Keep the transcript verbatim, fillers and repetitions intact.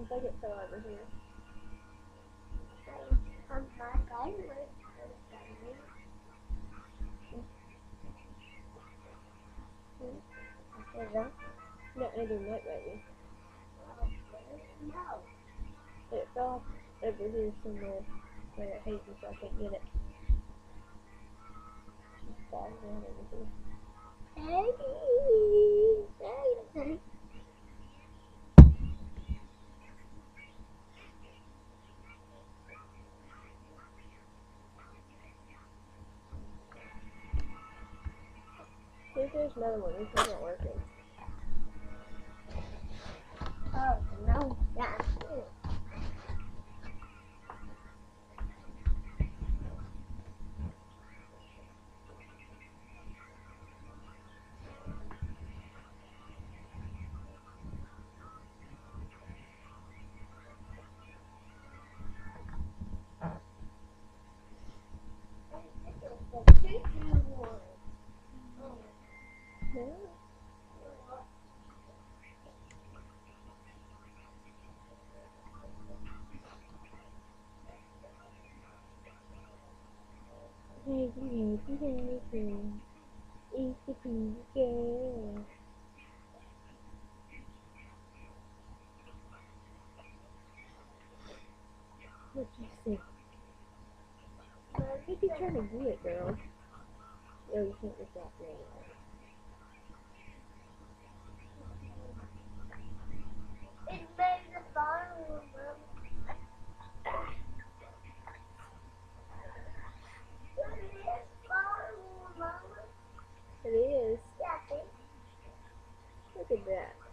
I think it fell over here. I'm not going to Okay, no, I do not, baby. No. It fell over here somewhere where it hates me, so I can't get it. She's falling down over here. Hey, hey. See if there's another one. This isn't working. Oh, no. Yeah. No. Hey, hey, hey, hey, hey. It's the pink girl. What you say? What you trying to get, girl? Oh, you can't get that right. It made the bottle. It is. Yeah, Look at that.